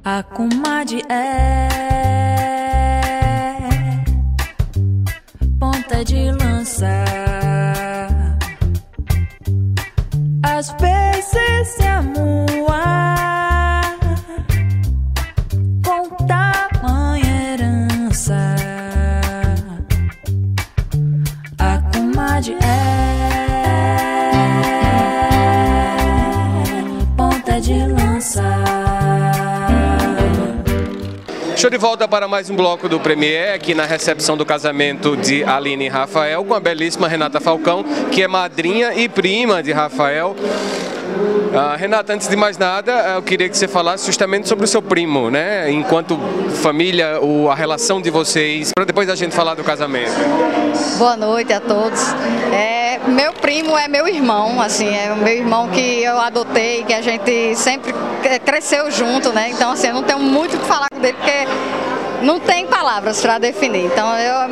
A comadre é ponta de lança. Às vezes se amua com tamanha herança. A comadre é ponta de lança. Show de volta para mais um bloco do Premier, aqui na recepção do casamento de Aline e Rafael, com a belíssima Renata Falcão, que é madrinha e prima de Rafael. Renata, antes de mais nada, eu queria que você falasse justamente sobre o seu primo, né? Enquanto família, a relação de vocês, para depois a gente falar do casamento. Boa noite a todos. Meu primo é meu irmão, assim, é o meu irmão que eu adotei, que a gente sempre cresceu junto, né? Então, assim, eu não tenho muito o que falar dele, porque não tem palavras para definir. Então,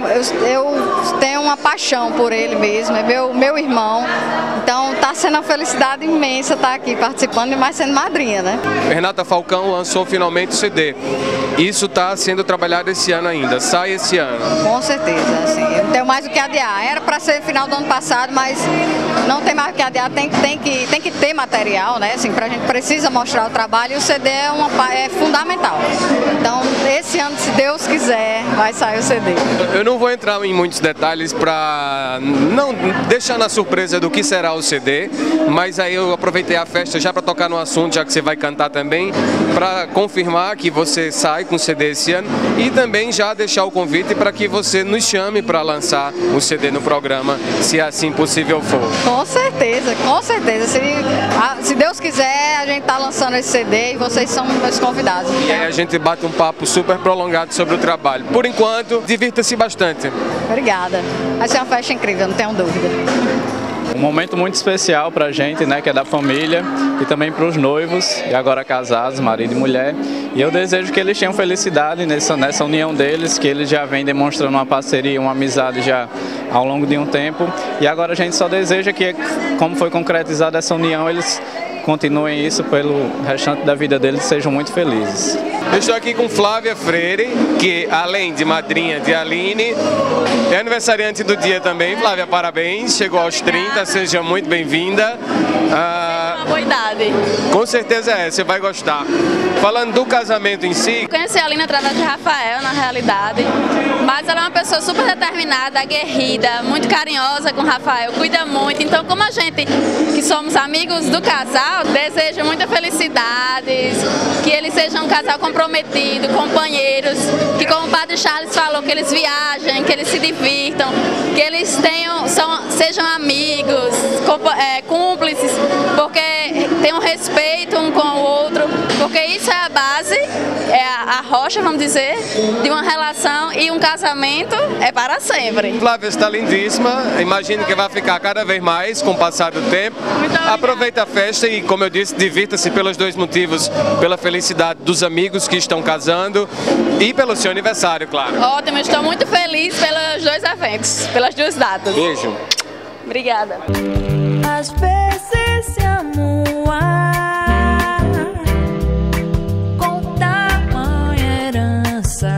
eu tenho uma paixão por ele mesmo, é meu irmão. Então, está sendo uma felicidade imensa estar aqui participando e mais sendo madrinha, né? Renata Falcão lançou finalmente o CD. Isso está sendo trabalhado esse ano ainda, sai esse ano. Com certeza, assim, eu não tenho mais o que adiar. Era para ser final do ano passado, mas não tem mais o que adiar, tem que ter material, né? Assim, a gente precisa mostrar o trabalho e o CD é fundamental. Então, esse ano, se Deus quiser, vai sair o CD. Eu não vou entrar em muitos detalhes para não deixar na surpresa do que será o CD, mas aí eu aproveitei a festa já para tocar no assunto, já que você vai cantar também, para confirmar que você sai com o CD esse ano e também já deixar o convite para que você nos chame para lançar o CD no programa, se assim possível for. Com certeza, com certeza. Se Deus quiser, a gente está lançando esse CD e vocês são meus convidados. E aí a gente bate um papo super prolongado sobre o trabalho. Por enquanto, divirta-se bastante. Obrigada. Vai ser uma festa incrível, não tenho dúvida. Um momento muito especial para a gente, né, que é da família, e também para os noivos, e agora casados, marido e mulher. E eu desejo que eles tenham felicidade nessa união deles, que eles já vêm demonstrando uma parceria, uma amizade já ao longo de um tempo. E agora a gente só deseja que, como foi concretizada essa união, eles continuem isso pelo restante da vida deles e sejam muito felizes. Eu estou aqui com Flávia Freire, que além de madrinha de Aline, é aniversariante do dia também. Flávia, parabéns, chegou aos 30, seja muito bem-vinda. Uma boa idade. Com certeza você vai gostar. Falando do casamento em si... Eu conheci a Aline através de Rafael, na realidade, mas ela é uma pessoa super determinada, aguerrida, muito carinhosa com o Rafael, cuida muito. Então, como a gente, que somos amigos do casal, deseja muita felicidade, que eles sejam um casal comprometido, companheiros, que como o Padre Charles falou, que eles viajem, que eles se divirtam, que eles sejam amigos, cúmplices, porque tem um respeito um com o outro, porque isso é a base, é a rocha, vamos dizer, de uma relação, e um casamento é para sempre. Flávia está lindíssima, imagino que vai ficar cada vez mais com o passar do tempo. Aproveita a festa e, como eu disse, divirta-se pelos dois motivos, pela felicidade dos amigos que estão casando e pelo seu aniversário, claro. Ótimo, estou muito feliz pelos dois eventos, pelas duas datas. Beijo. Obrigada. Às vezes se amua com tamanha herança.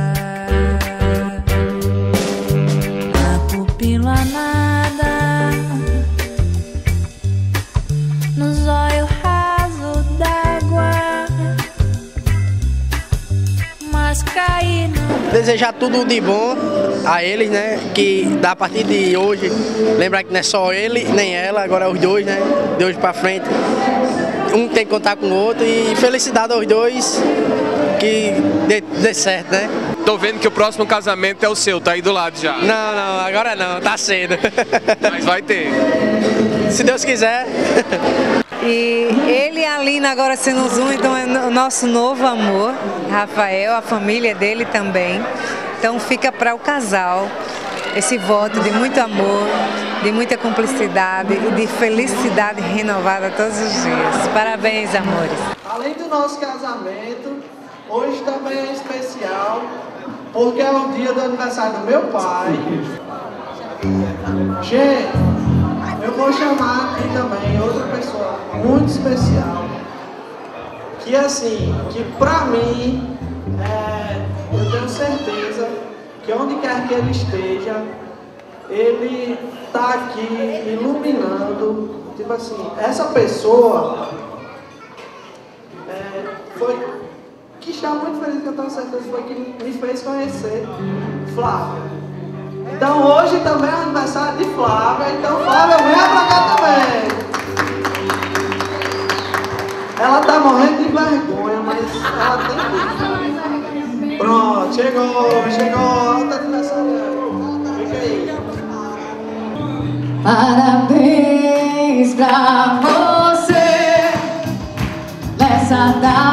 A pupila nada nos olhos rasos d'água, mas cair não. Desejar tudo de bom a eles, né? Que a partir de hoje, lembrar que não é só ele nem ela, agora é os dois, né? De hoje pra frente, um tem que contar com o outro, e felicidade aos dois, que dê certo, né? Tô vendo que o próximo casamento é o seu, tá aí do lado já. Não, agora não, tá cedo. Mas vai ter. Se Deus quiser. E ele e a Aline agora se nos unem, então é o nosso novo amor, Rafael, a família dele também. Então fica para o casal esse voto de muito amor, de muita cumplicidade e de felicidade renovada todos os dias. Parabéns, amores. Além do nosso casamento, hoje também é especial, porque é o dia do aniversário do meu pai. Gente, eu vou chamar aqui também outra pessoa muito especial, que assim, que pra mim, eu tenho certeza que onde quer que ele esteja, ele tá aqui iluminando, tipo assim, essa pessoa foi, que está muito feliz, que eu tenho certeza, foi que me fez conhecer Flávia. Então hoje também é aniversário de Flávia, então Flávia, venha pra cá também. Ela tá morrendo de vergonha, mas ela tem que... Pronto, chegou, tá aniversariando. Fica aí. Parabéns pra você nessa data.